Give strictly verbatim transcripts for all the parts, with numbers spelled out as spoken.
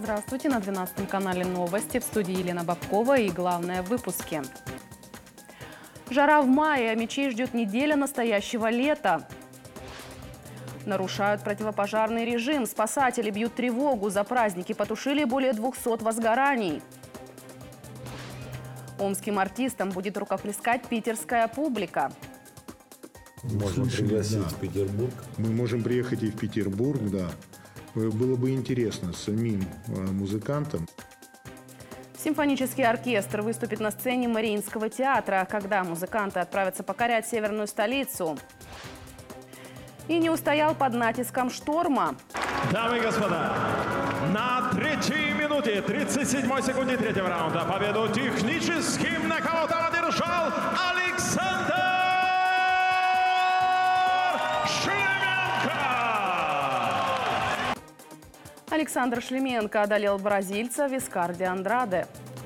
Здравствуйте, на двенадцатом канале новости, в студии Елена Бабкова и главное в выпуске. Жара в мае, а мечей ждет неделя настоящего лета. Нарушают противопожарный режим, спасатели бьют тревогу, за праздники потушили более двухсот возгораний. Омским артистам будет рукоплескать питерская публика. Можно пригласить да. в Петербург. Мы можем приехать и в Петербург, да. Было бы интересно самим музыкантам. Симфонический оркестр выступит на сцене Мариинского театра, когда музыканты отправятся покорять северную столицу. И не устоял под натиском шторма. Дамы и господа, на третьей минуте, тридцать седьмой секунде третьего раунда победу техническим нокаутом одержал Александр Шлеменко. Александр Шлеменко одолел бразильца Вискарди Андраде.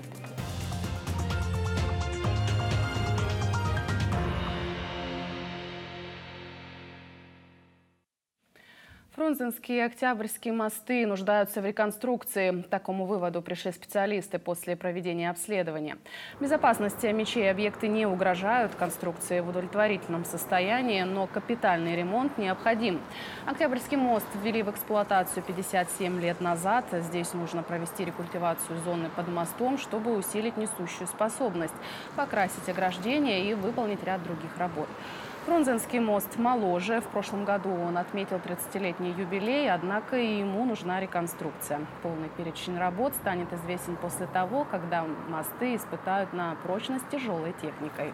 Фрунзенские и Октябрьские мосты нуждаются в реконструкции. К такому выводу пришли специалисты после проведения обследования. Безопасности мечей объекты не угрожают, конструкции в удовлетворительном состоянии, но капитальный ремонт необходим. Октябрьский мост ввели в эксплуатацию пятьдесят семь лет назад. Здесь нужно провести рекультивацию зоны под мостом, чтобы усилить несущую способность, покрасить ограждение и выполнить ряд других работ. Фрунзенский мост моложе. В прошлом году он отметил тридцатилетний юбилей, однако и ему нужна реконструкция. Полный перечень работ станет известен после того, когда мосты испытают на прочность тяжелой техникой.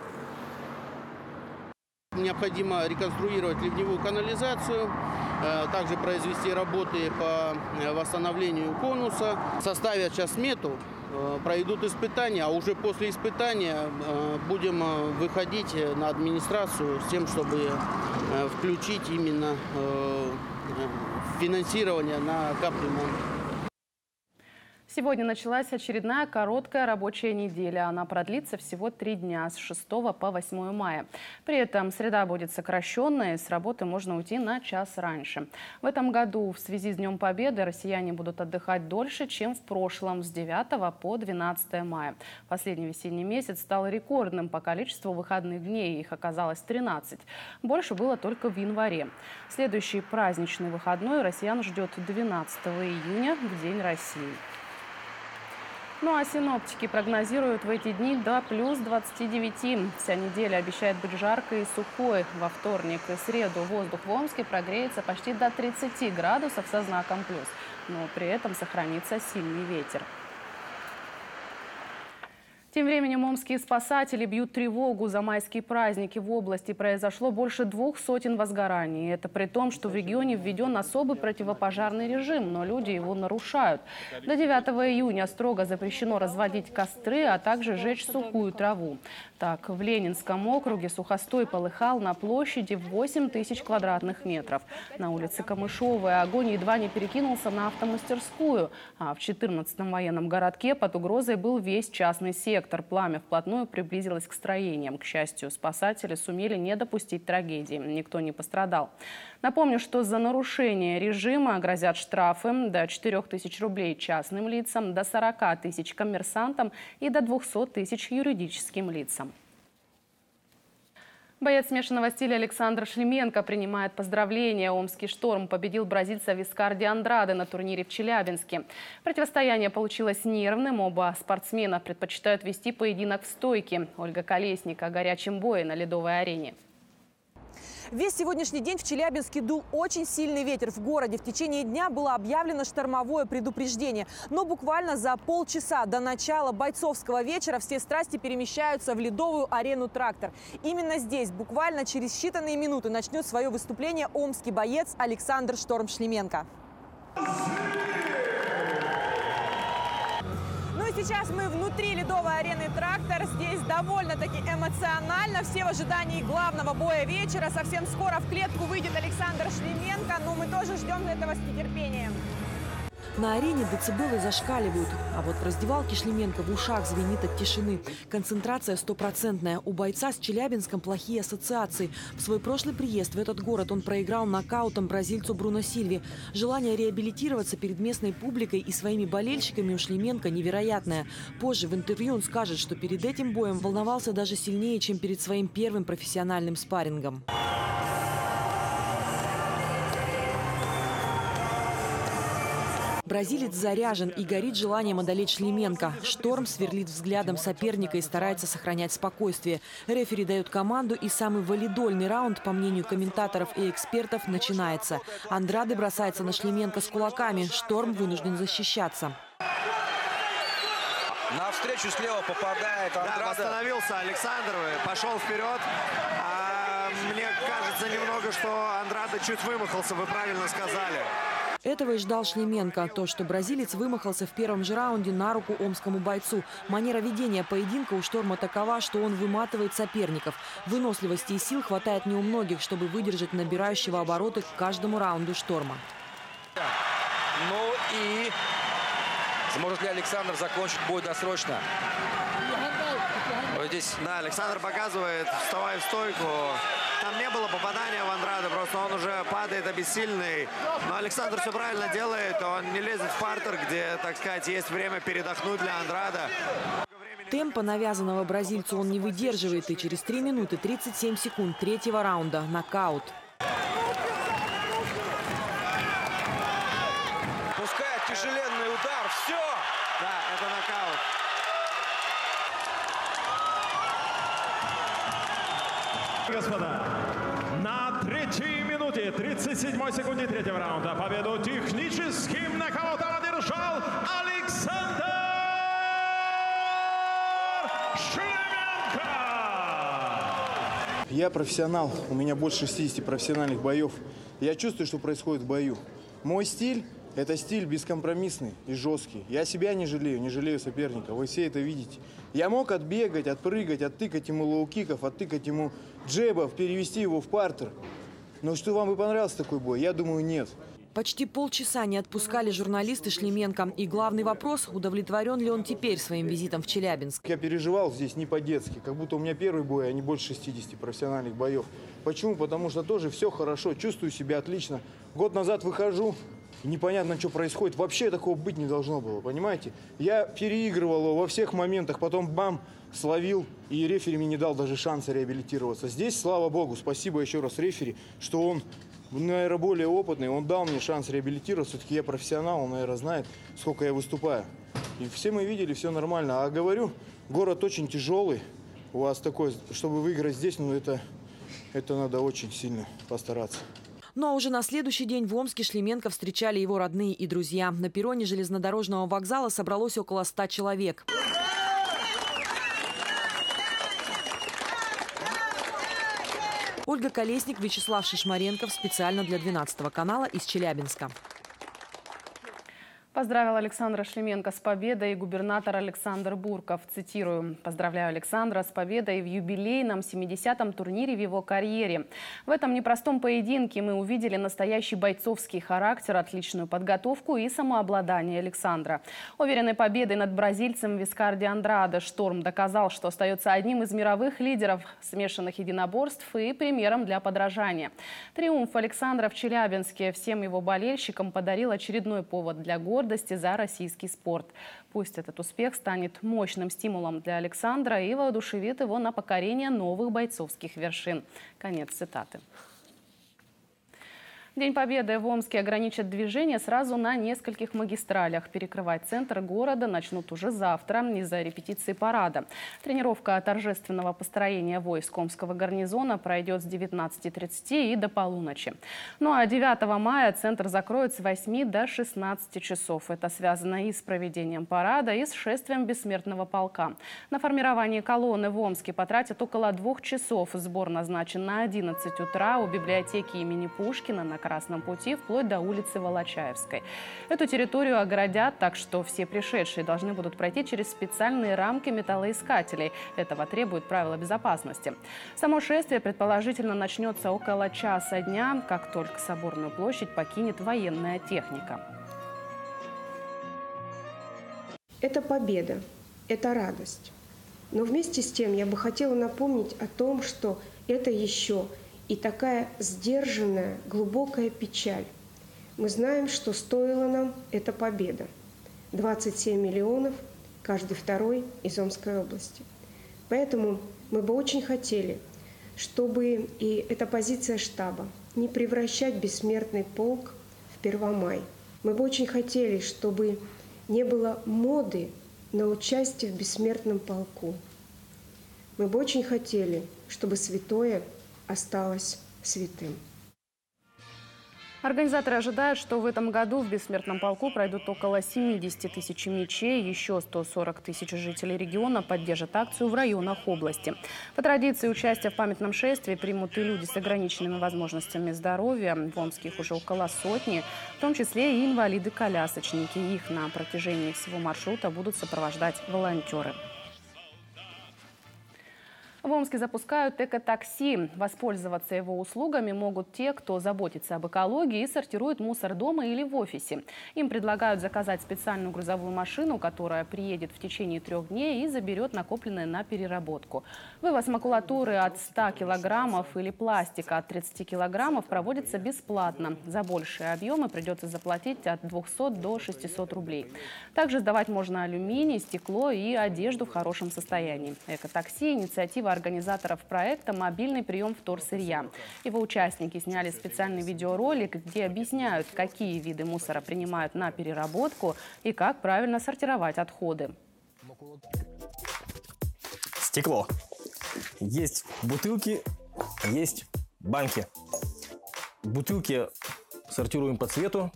Необходимо реконструировать ливневую канализацию, также произвести работы по восстановлению конуса. Составят сейчас смету, пройдут испытания, а уже после испытания будем выходить на администрацию с тем, чтобы включить именно финансирование на капремонт. Сегодня началась очередная короткая рабочая неделя. Она продлится всего три дня, с шестого по восьмое мая. При этом среда будет сокращенная, и с работы можно уйти на час раньше. В этом году в связи с Днем Победы россияне будут отдыхать дольше, чем в прошлом, с девятого по двенадцатое мая. Последний весенний месяц стал рекордным по количеству выходных дней. Их оказалось тринадцать. Больше было только в январе. Следующий праздничный выходной россиян ждет двенадцатого июня, в День России. Ну а синоптики прогнозируют в эти дни до плюс двадцати девяти. Вся неделя обещает быть жаркой и сухой. Во вторник и среду воздух в Омске прогреется почти до тридцати градусов со знаком плюс. Но при этом сохранится сильный ветер. Тем временем омские спасатели бьют тревогу. За майские праздники в области произошло больше двух сотен возгораний. Это при том, что в регионе введен особый противопожарный режим, но люди его нарушают. До девятого июня строго запрещено разводить костры, а также жечь сухую траву. Так, в Ленинском округе сухостой полыхал на площади в восемь тысяч квадратных метров. На улице Камышовой огонь едва не перекинулся на автомастерскую. А в четырнадцатом военном городке под угрозой был весь частный сектор. Пламя вплотную приблизилось к строениям. К счастью, спасатели сумели не допустить трагедии. Никто не пострадал. Напомню, что за нарушение режима грозят штрафы до четырёх тысяч рублей частным лицам, до сорока тысяч коммерсантам и до двухсот тысяч юридическим лицам. Боец смешанного стиля Александр Шлеменко принимает поздравления. Омский «Шторм» победил бразильца Вискарди Андраде на турнире в Челябинске. Противостояние получилось нервным. Оба спортсмена предпочитают вести поединок в стойке. Ольга Колесник о горячем бое на ледовой арене. Весь сегодняшний день в Челябинске дул очень сильный ветер. В городе в течение дня было объявлено штормовое предупреждение. Но буквально за полчаса до начала бойцовского вечера все страсти перемещаются в ледовую арену «Трактор». Именно здесь буквально через считанные минуты начнет свое выступление омский боец Александр «Шторм» Шлеменко. Ну и сейчас мы внутри ледовой арены «Трактор». Здесь довольно-таки эмоционально. Все в ожидании главного боя вечера. Совсем скоро в клетку выйдет Александр Шлеменко. Но мы тоже ждем этого с нетерпением. На арене децибелы зашкаливают, а вот в раздевалке Шлеменко в ушах звенит от тишины. Концентрация стопроцентная. У бойца с Челябинском плохие ассоциации. В свой прошлый приезд в этот город он проиграл нокаутом бразильцу Бруно Сильви. Желание реабилитироваться перед местной публикой и своими болельщиками у Шлеменко невероятное. Позже в интервью он скажет, что перед этим боем волновался даже сильнее, чем перед своим первым профессиональным спаррингом. Бразилец заряжен и горит желанием одолеть Шлеменко. Шторм сверлит взглядом соперника и старается сохранять спокойствие. Рефери дает команду, и самый валидольный раунд, по мнению комментаторов и экспертов, начинается. Андраде бросается на Шлеменко с кулаками. Шторм вынужден защищаться. Навстречу слева попадает Андраде. Да, восстановился Александр, пошел вперед. А, мне кажется немного, что Андраде чуть вымахался, вы правильно сказали. Этого и ждал Шлеменко. То, что бразилец вымахался в первом же раунде, на руку омскому бойцу. Манера ведения поединка у Шторма такова, что он выматывает соперников. Выносливости и сил хватает не у многих, чтобы выдержать набирающего обороты к каждому раунду Шторма. Ну и сможет ли Александр закончить бой досрочно? Вот здесь... Да, Александр показывает, вставай в стойку. Там не было попадания в Андраде, просто он уже падает обессильный. Но Александр все правильно делает, он не лезет в партер, где, так сказать, есть время передохнуть для Андрада. Темпа навязанного бразильцу он не выдерживает, и через три минуты тридцать семь секунд третьего раунда нокаут. Пускает тяжеленный удар, все! Да, это нокаут. Господа, на третьей минуте, тридцать седьмой секунде третьего раунда победу техническим нокаутом одержал Александр Шлеменко! Я профессионал, у меня больше шестидесяти профессиональных боев. Я чувствую, что происходит в бою. Мой стиль – это стиль бескомпромиссный и жесткий. Я себя не жалею, не жалею соперника, вы все это видите. Я мог отбегать, отпрыгать, оттыкать ему лоу-киков, оттыкать ему джебов, перевести его в партер. Но что, вам бы понравился такой бой? Я думаю, нет. Почти полчаса не отпускали журналисты Шлеменко. И главный вопрос – удовлетворен ли он теперь своим визитом в Челябинск? Я переживал здесь не по-детски, как будто у меня первый бой, а не больше шестидесяти профессиональных боев. Почему? Потому что тоже все хорошо, чувствую себя отлично. Год назад выхожу, и непонятно, что происходит. Вообще такого быть не должно было, понимаете? Я переигрывал его во всех моментах, потом бам, словил, и рефери мне не дал даже шанса реабилитироваться. Здесь, слава богу, спасибо еще раз рефери, что он, наверное, более опытный, он дал мне шанс реабилитироваться. Все-таки я профессионал, он, наверное, знает, сколько я выступаю. И все мы видели, все нормально. А говорю, город очень тяжелый. У вас такой, чтобы выиграть здесь, ну это, это надо очень сильно постараться. Ну а уже на следующий день в Омске Шлеменко встречали его родные и друзья. На перроне железнодорожного вокзала собралось около ста человек. Ольга Колесник, Вячеслав Шишмаренков. Специально для двенадцатого канала из Челябинска. Поздравил Александра Шлеменко с победой губернатор Александр Бурков. Цитирую: «Поздравляю Александра с победой в юбилейном семидесятом турнире в его карьере. В этом непростом поединке мы увидели настоящий бойцовский характер, отличную подготовку и самообладание Александра. Уверенной победой над бразильцем Вискарди Андраде Шторм доказал, что остается одним из мировых лидеров смешанных единоборств и примером для подражания. Триумф Александра в Челябинске всем его болельщикам подарил очередной повод для гордости за российский спорт. Пусть этот успех станет мощным стимулом для Александра и воодушевит его на покорение новых бойцовских вершин». Конец цитаты. День Победы в Омске ограничат движение сразу на нескольких магистралях. Перекрывать центр города начнут уже завтра из-за репетиции парада. Тренировка торжественного построения войск Омского гарнизона пройдет с девятнадцати тридцати и до полуночи. Ну а девятого мая центр закроют с восьми до шестнадцати часов. Это связано и с проведением парада, и с шествием бессмертного полка. На формирование колонны в Омске потратят около двух часов. Сбор назначен на одиннадцать утра у библиотеки имени Пушкина на Красном пути вплоть до улицы Волочаевской. Эту территорию оградят, так что все пришедшие должны будут пройти через специальные рамки металлоискателей. Этого требует правила безопасности. Само шествие предположительно начнется около часа дня, как только Соборную площадь покинет военная техника. Это победа, это радость. Но вместе с тем я бы хотела напомнить о том, что это еще и такая сдержанная, глубокая печаль. Мы знаем, что стоила нам эта победа. двадцать семь миллионов, каждый второй из Омской области. Поэтому мы бы очень хотели, чтобы и эта позиция штаба не превращать бессмертный полк в Первомай. Мы бы очень хотели, чтобы не было моды на участие в бессмертном полку. Мы бы очень хотели, чтобы святое осталось святым. Организаторы ожидают, что в этом году в бессмертном полку пройдут около семидесяти тысяч мечей. Еще сто сорок тысяч жителей региона поддержат акцию в районах области. По традиции участие в памятном шествии примут и люди с ограниченными возможностями здоровья. В Омске их уже около сотни, в том числе и инвалиды-колясочники. Их на протяжении всего маршрута будут сопровождать волонтеры. В Омске запускают эко-такси. Воспользоваться его услугами могут те, кто заботится об экологии и сортирует мусор дома или в офисе. Им предлагают заказать специальную грузовую машину, которая приедет в течение трех дней и заберет накопленное на переработку. Вывоз макулатуры от ста килограммов или пластика от тридцати килограммов проводится бесплатно. За большие объемы придется заплатить от двухсот до шестисот рублей. Также сдавать можно алюминий, стекло и одежду в хорошем состоянии. Эко-такси – инициатива организаторов проекта «Мобильный прием вторсырья». Его участники сняли специальный видеоролик, где объясняют, какие виды мусора принимают на переработку и как правильно сортировать отходы. Стекло. Есть бутылки, есть банки. Бутылки сортируем по цвету.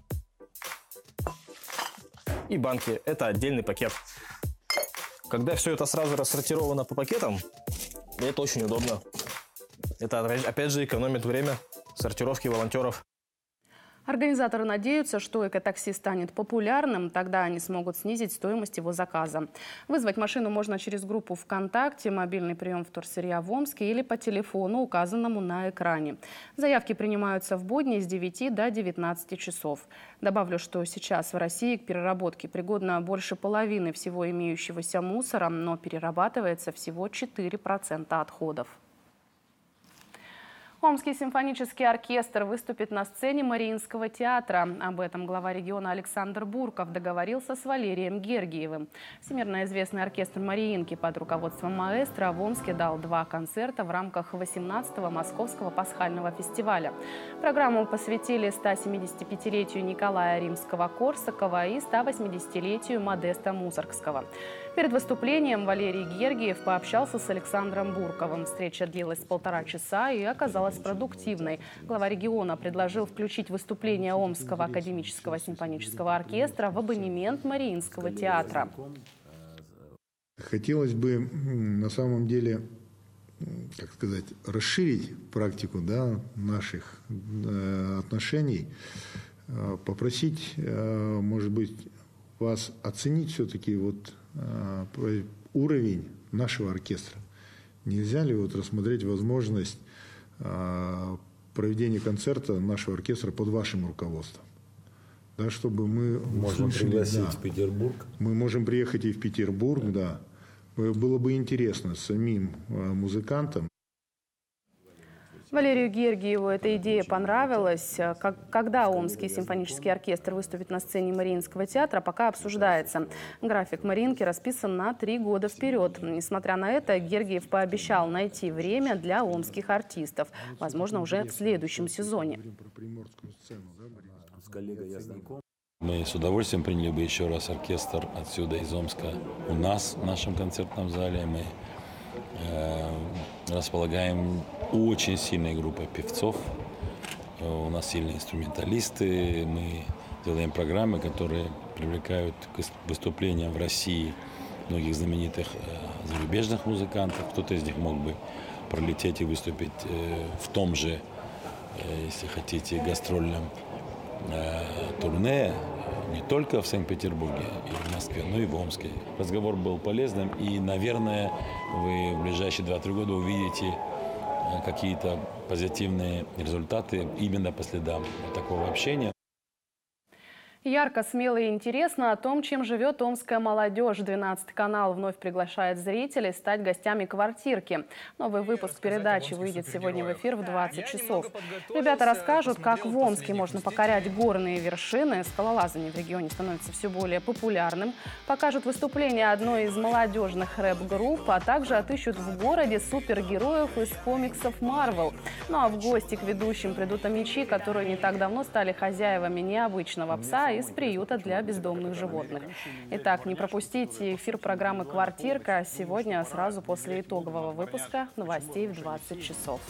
И банки – это отдельный пакет. Когда все это сразу рассортировано по пакетам, это очень удобно. Это, опять же, экономит время сортировки волонтеров. Организаторы надеются, что эко-такси станет популярным, тогда они смогут снизить стоимость его заказа. Вызвать машину можно через группу ВКонтакте «Мобильный прием вторсырья в Омске» или по телефону, указанному на экране. Заявки принимаются в будни с девяти до девятнадцати часов. Добавлю, что сейчас в России к переработке пригодно больше половины всего имеющегося мусора, но перерабатывается всего четыре процента отходов. Омский симфонический оркестр выступит на сцене Мариинского театра. Об этом глава региона Александр Бурков договорился с Валерием Гергиевым. Всемирно известный оркестр Мариинки под руководством маэстро в Омске дал два концерта в рамках восемнадцатого Московского пасхального фестиваля. Программу посвятили ста-семидесятипятилетию Николая Римского-Корсакова и ста восьмидесятилетию Модеста Мусоргского. Перед выступлением Валерий Гергиев пообщался с Александром Бурковым. Встреча длилась полтора часа и оказалась продуктивной. Глава региона предложил включить выступление Омского академического симфонического оркестра в абонемент Мариинского театра. Хотелось бы на самом деле, как сказать, расширить практику, да, наших э, отношений, э, попросить, э, может быть, вас оценить все-таки вот э, уровень нашего оркестра. Нельзя ли вот рассмотреть возможность проведение концерта нашего оркестра под вашим руководством, да, чтобы мы можем услышали, пригласить да, в Петербург. Мы можем приехать и в Петербург, да. Было бы интересно самим музыкантам. Валерию Гергиеву эта идея понравилась. Как, когда Омский симфонический оркестр выступит на сцене Мариинского театра, пока обсуждается. График Мариинки расписан на три года вперед. Несмотря на это, Гергиев пообещал найти время для омских артистов. Возможно, уже в следующем сезоне. С коллегой я знаком. Мы с удовольствием приняли бы еще раз оркестр отсюда, из Омска, у нас, в нашем концертном зале. Мы э, располагаем очень сильной группой певцов. У нас сильные инструменталисты. Мы делаем программы, которые привлекают к выступлениям в России многих знаменитых э, зарубежных музыкантов. Кто-то из них мог бы пролететь и выступить э, в том же, э, если хотите, гастрольном э, турне не только в Санкт-Петербурге и в Москве, но и в Омске. Разговор был полезным, и, наверное, вы в ближайшие два-три года увидите какие-то позитивные результаты именно по следам такого общения. Ярко, смело и интересно о том, чем живет омская молодежь. двенадцатый канал вновь приглашает зрителей стать гостями «Квартирки». Новый выпуск передачи выйдет сегодня в эфир в двадцать часов. Ребята расскажут, как в Омске можно покорять горные вершины. Скалолазание в регионе становится все более популярным. Покажут выступление одной из молодежных рэп-групп, а также отыщут в городе супергероев из комиксов Marvel. Ну а в гости к ведущим придут омичи, которые не так давно стали хозяевами необычного пса из приюта для бездомных животных. Итак, не пропустите эфир программы «Квартирка» сегодня сразу после итогового выпуска новостей в двадцать часов.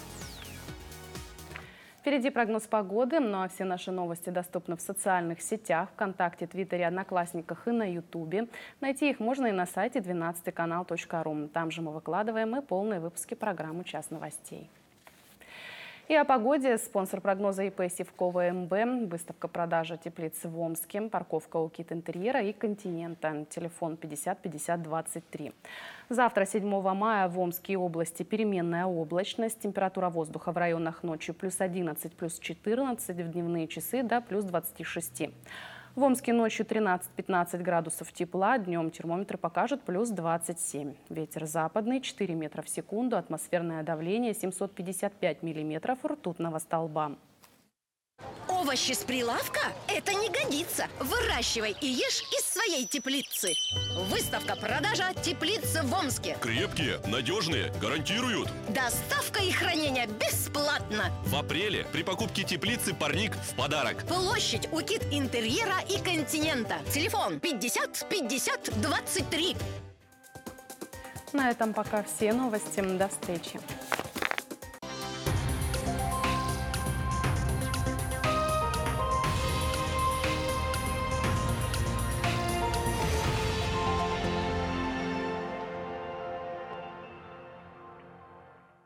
Впереди прогноз погоды, ну а все наши новости доступны в социальных сетях, ВКонтакте, Твиттере, Одноклассниках и на Ютубе. Найти их можно и на сайте двенадцатый канал точка ру. Там же мы выкладываем и полные выпуски программы «Час новостей». И о погоде. Спонсор прогноза ИП «Сивкова МБ». Выставка продажи теплиц в Омске. Парковка у Кит Интерьера и Континента. Телефон пятьдесят пятьдесят двадцать три. Завтра, седьмого мая, в Омской области переменная облачность. Температура воздуха в районах ночью плюс одиннадцать, плюс четырнадцать, в дневные часы до плюс двадцати шести. В Омске ночью тринадцать-пятнадцать градусов тепла, днем термометр покажет плюс двадцать семь. Ветер западный четыре метра в секунду, атмосферное давление семьсот пятьдесят пять миллиметров ртутного столба. Овощи с прилавка? Это не годится. Выращивай и ешь из своей теплицы. Выставка-продажа теплицы в Омске. Крепкие, надежные, гарантируют. Доставка и хранение бесплатно. В апреле при покупке теплицы парник в подарок. Площадь у Кит Интерьера и Континента. Телефон пятьдесят пятьдесят двадцать три. На этом пока все новости. До встречи.